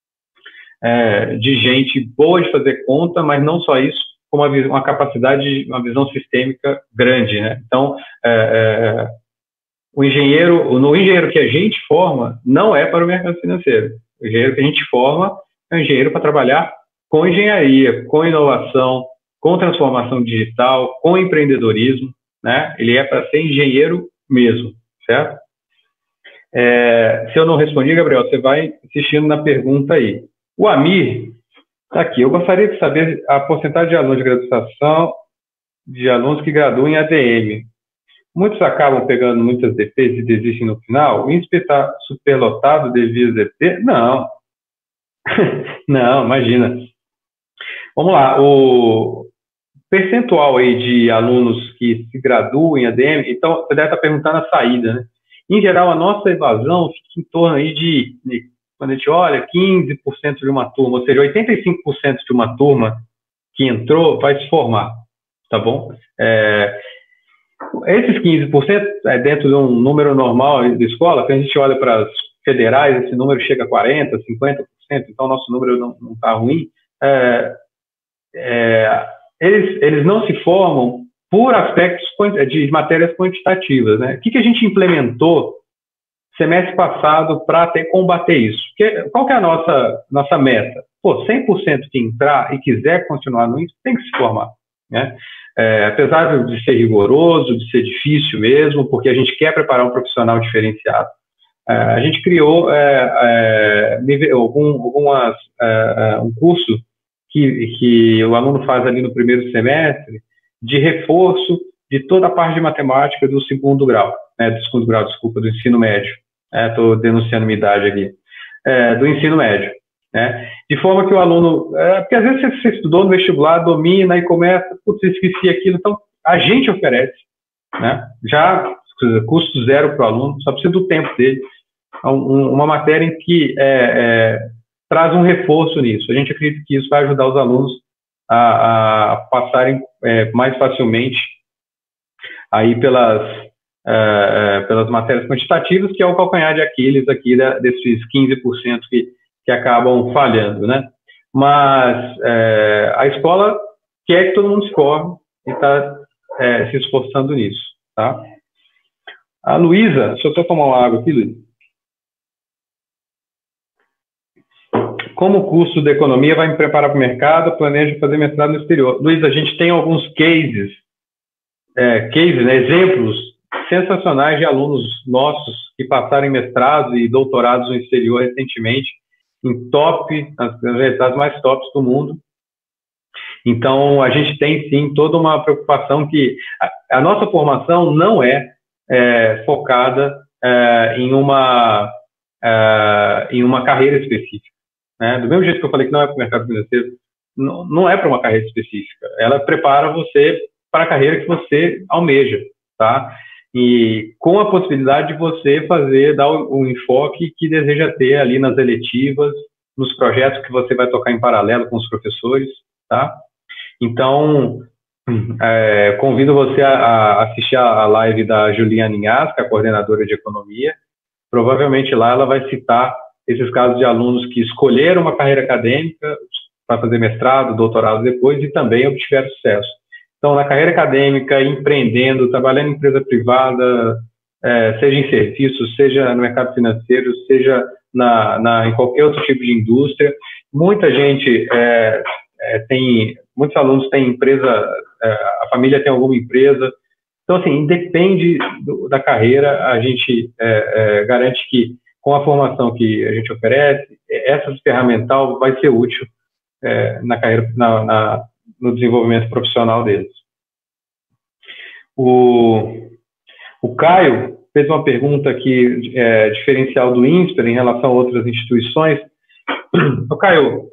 de gente boa de fazer conta, mas não só isso, com uma capacidade, uma visão sistêmica grande, né? Então, no engenheiro que a gente forma não é para o mercado financeiro. O engenheiro que a gente forma é um engenheiro para trabalhar com engenharia, com inovação, com transformação digital, com empreendedorismo, né? Ele é para ser engenheiro mesmo, certo? Se eu não respondi, Gabriel, você vai insistindo na pergunta aí. O Amir está aqui. Eu gostaria de saber a porcentagem de alunos de graduação, de alunos que graduam em ADM. Muitos acabam pegando muitas DPs e desistem no final? O INSPER está superlotado devido a DP? Não. Não, imagina. Vamos lá. O percentual aí de alunos que se graduam em ADM, então você deve estar perguntando a saída, né? Em geral, a nossa evasão fica em torno aí quando a gente olha, 15% de uma turma, ou seja, 85% de uma turma que entrou vai se formar, tá bom? Esses 15% é dentro de um número normal de escola, quando a gente olha para as federais, esse número chega a 40%, 50%, então o nosso número não está ruim. Eles não se formam por aspectos de matérias quantitativas, né? O que a gente implementou semestre passado para combater isso. Porque, qual que é a nossa meta? Pô, 100% que entrar e quiser continuar no INSPER tem que se formar, né? Apesar de ser rigoroso, de ser difícil mesmo, porque a gente quer preparar um profissional diferenciado, a gente criou um curso que o aluno faz ali no primeiro semestre de reforço de toda a parte de matemática do segundo grau, do ensino médio. Estou denunciando minha idade aqui. Do ensino médio. Né? De forma que o aluno... porque às vezes você estudou no vestibular, domina e começa, putz, esqueci aquilo. Então, a gente oferece, né? Já custo zero para o aluno, só precisa do tempo dele. Uma matéria em que traz um reforço nisso. A gente acredita que isso vai ajudar os alunos a passarem mais facilmente aí pelas matérias quantitativas, que é o calcanhar de Aquiles aqui desses 15% que acabam falhando, né? Mas a escola quer que todo mundo se forme e está se esforçando nisso, tá? A Luísa, deixa eu só tomar uma água aqui, Luísa. Como o curso de economia vai me preparar para o mercado, planejo fazer mestrado no exterior. Luísa, a gente tem alguns cases, né, exemplos sensacionais de alunos nossos que passaram em mestrados e doutorados no exterior recentemente, nas universidades mais tops do mundo. Então, a gente tem, sim, toda uma preocupação que a nossa formação não é focada em uma carreira específica. Né? Do mesmo jeito que eu falei que não é para o mercado financeiro, não é para uma carreira específica. Ela prepara você para a carreira que você almeja, tá? E com a possibilidade de você dar o enfoque que deseja ter ali nas eletivas, nos projetos que você vai tocar em paralelo com os professores, tá? Então, convido você a assistir a live da Juliana Inhas, que é a coordenadora de economia. Provavelmente lá ela vai citar esses casos de alunos que escolheram uma carreira acadêmica para fazer mestrado, doutorado depois e também obtiveram sucesso. Então, na carreira acadêmica, empreendendo, trabalhando em empresa privada, seja em serviços, seja no mercado financeiro, seja em qualquer outro tipo de indústria, muita gente muitos alunos têm empresa, a família tem alguma empresa. Então, assim, independe da carreira, a gente garante que com a formação que a gente oferece, essa ferramental vai ser útil na carreira, no desenvolvimento profissional deles. O Caio fez uma pergunta aqui, diferencial do INSPER em relação a outras instituições. O Caio,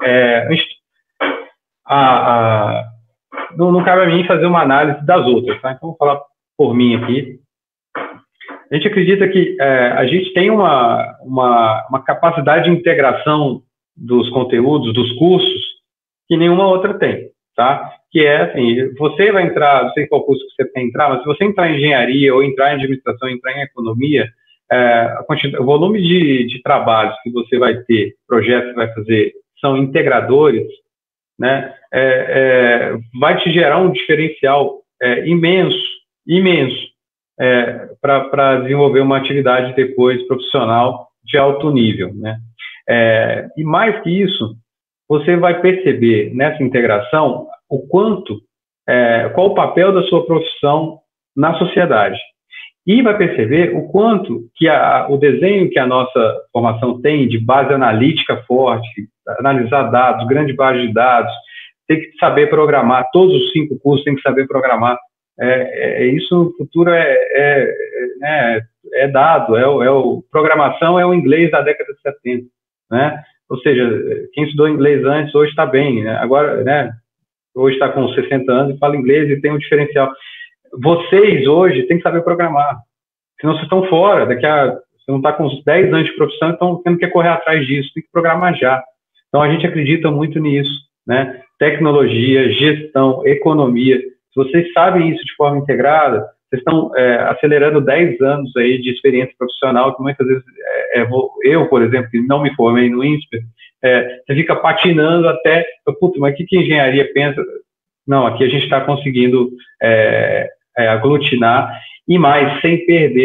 não cabe a mim fazer uma análise das outras, tá? Então, vou falar por mim aqui. A gente acredita que a gente tem uma capacidade de integração dos conteúdos, dos cursos, que nenhuma outra tem, tá? Que é assim, você vai entrar, não sei qual curso que você quer entrar, mas se você entrar em engenharia, ou entrar em administração, entrar em economia, o volume de trabalhos que você vai ter, projetos que vai fazer, são integradores, né? Vai te gerar um diferencial imenso para desenvolver uma atividade depois profissional de alto nível, né? E mais que isso, você vai perceber nessa integração qual o papel da sua profissão na sociedade. E vai perceber o quanto que o desenho que a nossa formação tem de base analítica forte, analisar dados, grande base de dados, tem que saber programar, todos os 5 cursos tem que saber programar. Isso no futuro é dado, programação é o inglês da década de 70, né? Ou seja, quem estudou inglês antes hoje está bem, né? Agora, né, hoje está com 60 anos e fala inglês e tem um diferencial. Vocês hoje têm que saber programar, senão vocês estão fora, você não está com uns 10 anos de profissão, então tendo que correr atrás disso, tem que programar já. Então a gente acredita muito nisso, né? Tecnologia, gestão, economia. Se vocês sabem isso de forma integrada, vocês estão acelerando 10 anos aí de experiência profissional, que muitas vezes eu, por exemplo, que não me formei no INSPER, você fica patinando até, puta, mas o que a engenharia pensa? Não, aqui a gente está conseguindo aglutinar e mais, sem perder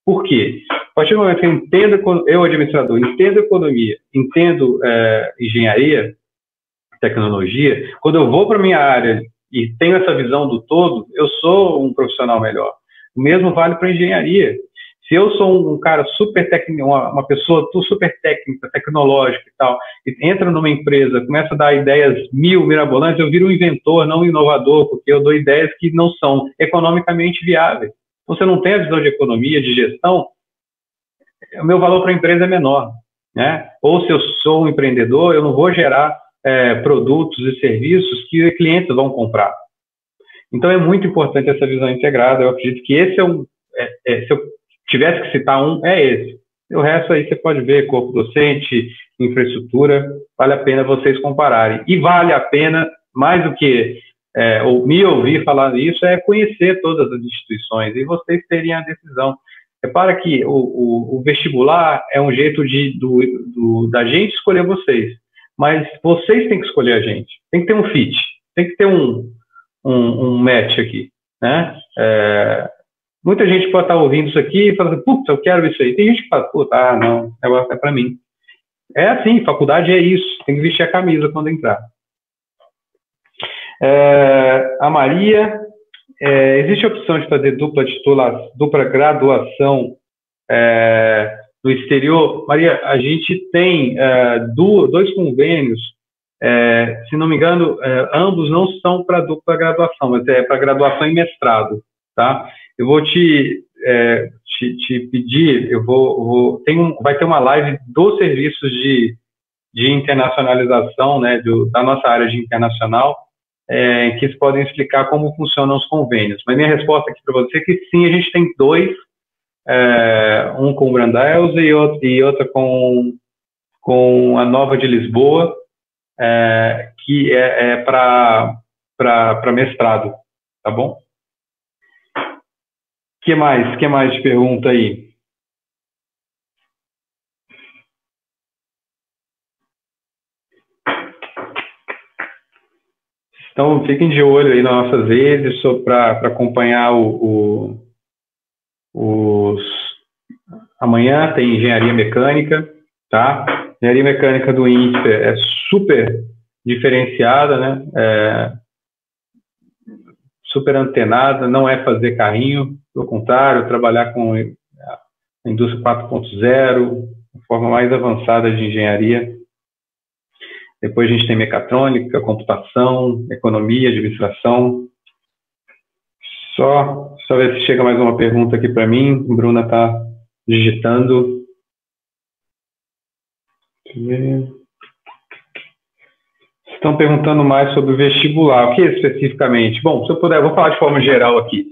Por quê? A partir do momento que eu entendo, eu, administrador, entendo economia, entendo engenharia, tecnologia, quando eu vou para a minha área e tenho essa visão do todo, eu sou um profissional melhor. O mesmo vale para a engenharia. Se eu sou um cara super técnico, uma pessoa super técnica, tecnológica e tal, e entra numa empresa, começa a dar ideias mirabolantes, eu viro um inventor, não um inovador, porque eu dou ideias que não são economicamente viáveis. Então, se eu não tenho a visão de economia, de gestão, o meu valor para a empresa é menor, né? Ou se eu sou um empreendedor, eu não vou gerar produtos e serviços que os clientes vão comprar. Então, é muito importante essa visão integrada. Eu acredito que esse se eu tivesse que citar é esse. O resto aí você pode ver, corpo docente, infraestrutura, vale a pena vocês compararem. E vale a pena, mais do que ou me ouvir falar isso, é conhecer todas as instituições e vocês terem a decisão. Repara que o vestibular é um jeito da gente escolher vocês, mas vocês têm que escolher a gente. Tem que ter um fit, tem que ter um match aqui, né? Muita gente pode estar ouvindo isso aqui e falando, putz, eu quero isso aí. Tem gente que fala, puta, não, negócio é para mim. É assim, faculdade é isso, tem que vestir a camisa quando entrar. A Maria, existe a opção de fazer dupla graduação no exterior? Maria, a gente tem dois convênios, se não me engano, ambos não são para dupla graduação, mas é para graduação e mestrado, tá? Eu vou te pedir, vai ter uma live dos serviços de internacionalização, né, da nossa área de internacional, que eles podem explicar como funcionam os convênios. Mas minha resposta aqui para você é que sim, a gente tem dois, um com o Brandeis e outra com a Nova de Lisboa, que é para mestrado, tá bom? Que mais de pergunta aí? Então, fiquem de olho aí nas nossas redes para acompanhar Amanhã tem engenharia mecânica, tá? Engenharia mecânica do INSPER é super diferenciada, né? Super antenada, não é fazer carrinho, pelo contrário, trabalhar com a indústria 4.0, a forma mais avançada de engenharia. Depois a gente tem mecatrônica, computação, economia, administração. Só ver se chega mais uma pergunta aqui para mim. A Bruna está digitando. Estão perguntando mais sobre o vestibular. O que especificamente? Bom, se eu puder, eu vou falar de forma geral aqui.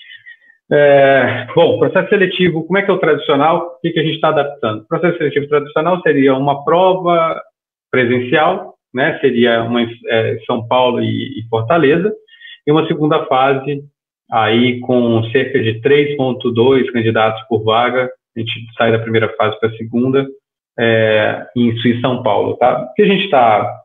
Bom, processo seletivo, como é que é o tradicional? O que a gente está adaptando? O processo seletivo tradicional seria uma prova presencial, né? Seria uma São Paulo e Fortaleza, e uma segunda fase aí com cerca de 3,2 candidatos por vaga. A gente sai da primeira fase para a segunda, em São Paulo, tá? O que a gente está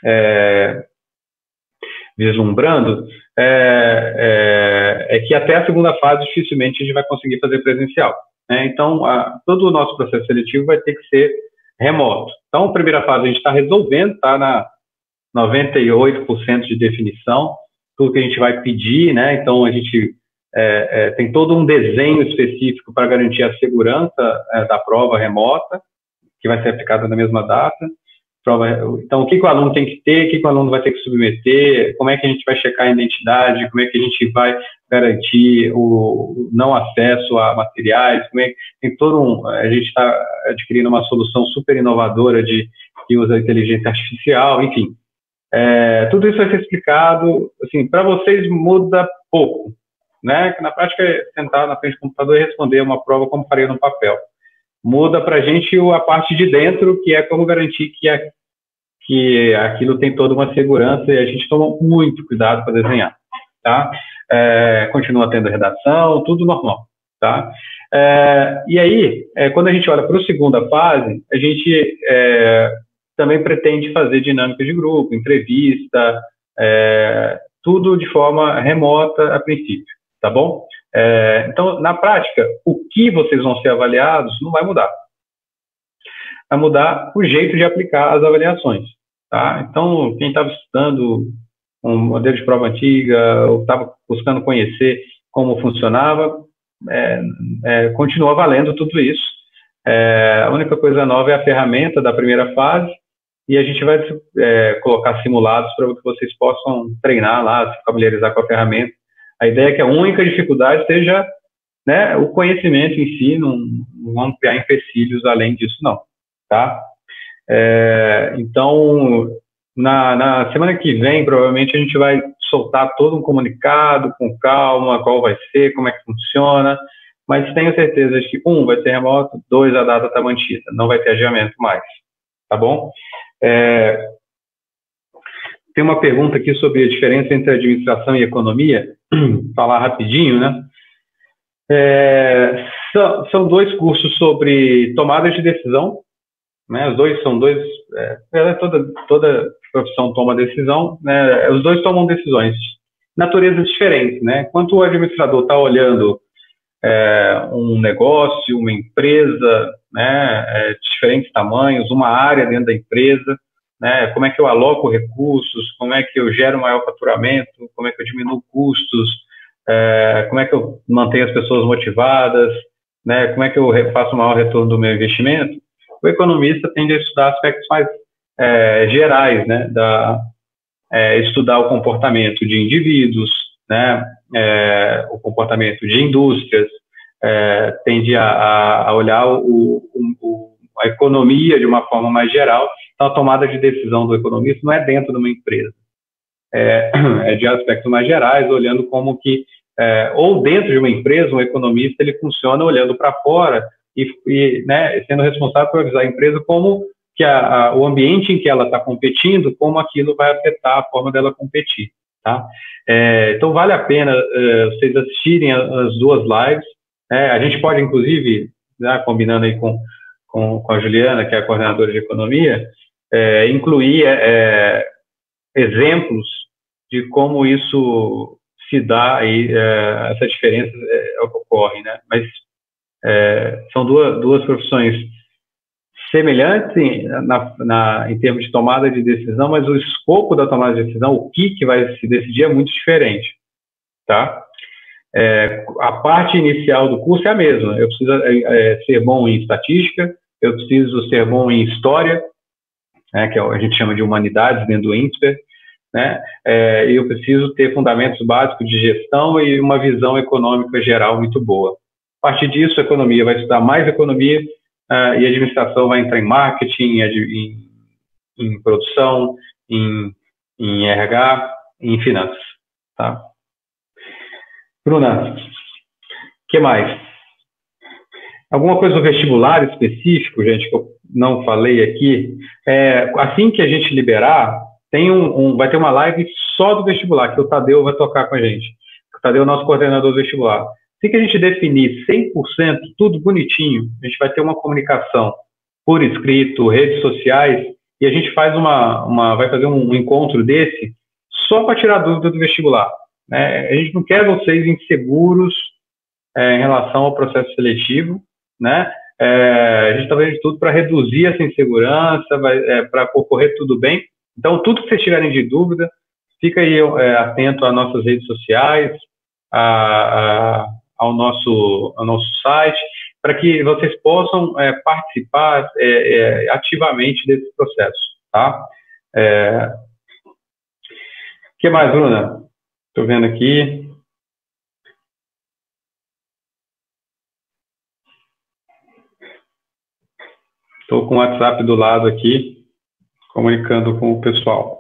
vislumbrando é que até a segunda fase dificilmente a gente vai conseguir fazer presencial, né? Então, todo o nosso processo seletivo vai ter que ser remoto. Então, a primeira fase a gente está resolvendo, está na 98% de definição, tudo que a gente vai pedir, né? Então, a gente tem todo um desenho específico para garantir a segurança da prova remota, que vai ser aplicada na mesma data. Então, o que o aluno tem que ter, o que o aluno vai ter que submeter, como é que a gente vai checar a identidade, como é que a gente vai garantir o não acesso a materiais, tem todo a gente está adquirindo uma solução super inovadora que usa a inteligência artificial, enfim. Tudo isso vai ser explicado, assim, para vocês muda pouco, né? Que na prática é sentar na frente do computador e responder uma prova como faria no papel. Muda para a gente a parte de dentro, que é como garantir que aquilo tem toda uma segurança e a gente toma muito cuidado para desenhar, tá? Continua tendo redação, tudo normal, tá? E aí, quando a gente olha para a segunda fase, a gente também pretende fazer dinâmica de grupo, entrevista, tudo de forma remota a princípio, tá bom? Então, na prática, o que vocês vão ser avaliados não vai mudar. Vai mudar o jeito de aplicar as avaliações. Tá? Então, quem estava estudando um modelo de prova antiga, ou estava buscando conhecer como funcionava, continua valendo tudo isso. A única coisa nova é a ferramenta da primeira fase, e a gente vai colocar simulados para que vocês possam treinar lá, se familiarizar com a ferramenta. A ideia é que a única dificuldade seja, né, o conhecimento em si, não vamos criar empecilhos além disso, não. Tá? Então, na semana que vem, provavelmente, a gente vai soltar todo um comunicado com calma, qual vai ser, como é que funciona, mas tenho certeza de que, 1, vai ser remoto, 2, a data está mantida, não vai ter adiamento mais, tá bom? Tem uma pergunta aqui sobre a diferença entre administração e economia, falar rapidinho, né? São 2 cursos sobre tomada de decisão, né? Os dois são toda profissão toma decisão, né? Os dois tomam decisões, naturezas diferentes, né? Enquanto o administrador está olhando um negócio, uma empresa, né? Diferentes tamanhos, uma área dentro da empresa, né? Como é que eu aloco recursos, como é que eu gero maior faturamento, como é que eu diminuo custos, como é que eu mantenho as pessoas motivadas, né? Como é que eu faço o maior retorno do meu investimento. O economista tende a estudar aspectos mais gerais, né? Estudar o comportamento de indivíduos, né? O comportamento de indústrias, tende a olhar a economia de uma forma mais geral. Então, a tomada de decisão do economista não é dentro de uma empresa, é de aspectos mais gerais, olhando como que, ou dentro de uma empresa, um economista ele funciona olhando para fora e né, sendo responsável por avisar a empresa como que o ambiente em que ela está competindo, como aquilo vai afetar a forma dela competir. Tá? Então, vale a pena vocês assistirem as 2 lives. A gente pode, inclusive, né, combinando aí com a Juliana, que é a coordenadora de economia, incluir exemplos de como isso se dá, aí, essa diferença ocorre, né? Mas são duas profissões semelhantes em termos de tomada de decisão, mas o escopo da tomada de decisão, o que vai se decidir, é muito diferente. Tá? A parte inicial do curso é a mesma. Eu preciso ser bom em estatística, eu preciso ser bom em história, né, que a gente chama de humanidades dentro do INSPER, né? Eu preciso ter fundamentos básicos de gestão e uma visão econômica geral muito boa. A partir disso, a economia vai estudar mais economia e a administração vai entrar em marketing, em produção, em RH, em finanças. Tá? Bruna, o que mais? Alguma coisa do vestibular específico, gente, que eu não falei aqui? Assim que a gente liberar, vai ter uma live só do vestibular, que o Tadeu vai tocar com a gente. O Tadeu é o nosso coordenador do vestibular. Assim que a gente definir 100%, tudo bonitinho, a gente vai ter uma comunicação por escrito, redes sociais, e a gente vai fazer um encontro desse só para tirar dúvida do vestibular. Né? A gente não quer vocês inseguros em relação ao processo seletivo, né? A gente está fazendo tudo para reduzir essa insegurança, para ocorrer tudo bem. Então, tudo que vocês tiverem de dúvida, fica aí atento às nossas redes sociais, ao nosso site, para que vocês possam participar ativamente desse processo. Tá? O que mais, Bruna? Estou vendo aqui. Estou com o WhatsApp do lado aqui, comunicando com o pessoal.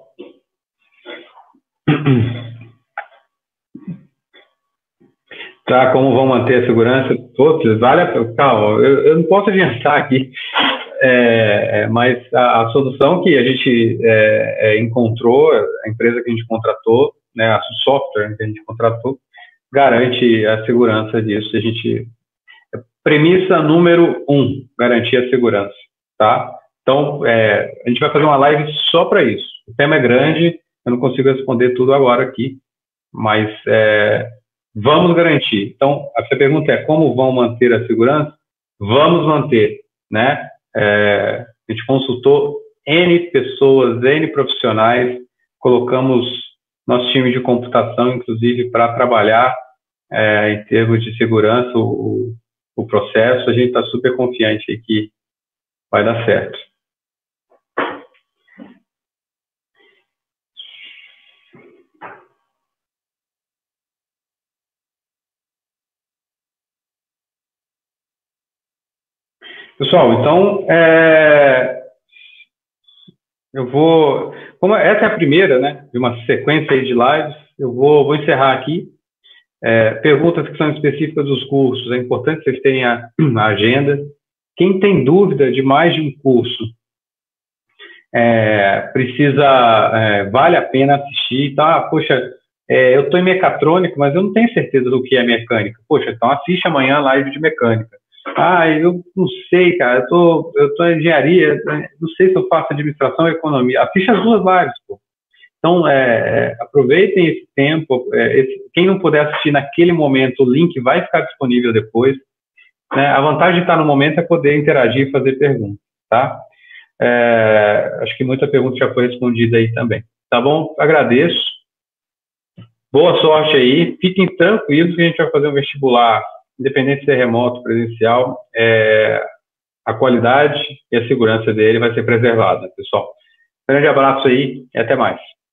Tá, como vão manter a segurança? Putz, calma, eu não posso adiantar aqui, mas a solução que a gente encontrou, a empresa que a gente contratou, né, o software que a gente contratou, garante a segurança disso. Premissa número 1, garantir a segurança. Tá? Então, a gente vai fazer uma live só para isso. O tema é grande, eu não consigo responder tudo agora aqui, mas Vamos garantir. Então, a sua pergunta é como vão manter a segurança? Vamos manter, né? A gente consultou N pessoas, N profissionais, colocamos nosso time de computação, inclusive, para trabalhar em termos de segurança o processo. A gente está super confiante aí que vai dar certo. Pessoal, então, eu vou... Como essa é a primeira, né, de uma sequência aí de lives, eu vou encerrar aqui. Perguntas que são específicas dos cursos, é importante que vocês tenham a agenda. Quem tem dúvida de mais de um curso, vale a pena assistir. Tá? Poxa, eu estou em mecatrônica, mas eu não tenho certeza do que é mecânica. Poxa, então assiste amanhã a live de mecânica. Eu não sei, cara, eu tô em engenharia, não sei se eu faço administração ou economia. Assiste as duas lives, pô. Então, aproveitem esse tempo. Quem não puder assistir naquele momento, o link vai ficar disponível depois. Né? A vantagem de estar no momento é poder interagir e fazer perguntas, tá? Acho que muita pergunta já foi respondida aí também. Tá bom? Agradeço. Boa sorte aí. Fiquem tranquilos que a gente vai fazer um vestibular, independente se é remoto, presencial, a qualidade e a segurança dele vai ser preservada, pessoal. Grande abraço aí e até mais.